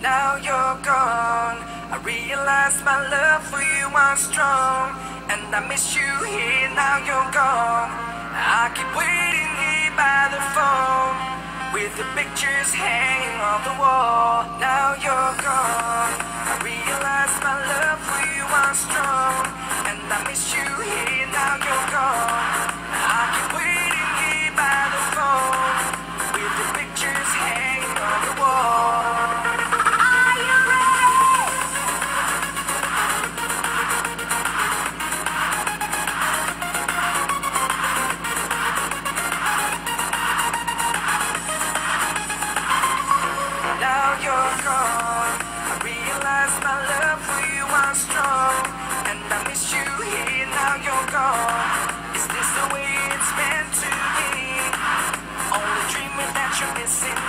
Now you're gone. I realize my love for you was strong, and I miss you here. Now you're gone. I keep waiting here by the phone, with the pictures hanging on the wall. Now you're gone. I realize my love for you was strong, and I miss you here. Now you're gone. I keep waiting here by the phone, with the pictures hanging on the wall. Are you ready? Now you're gone. I realize my love for you was strong, and I miss you here. Now you're gone. Is this the way it's meant to be? Only dreaming that you're missing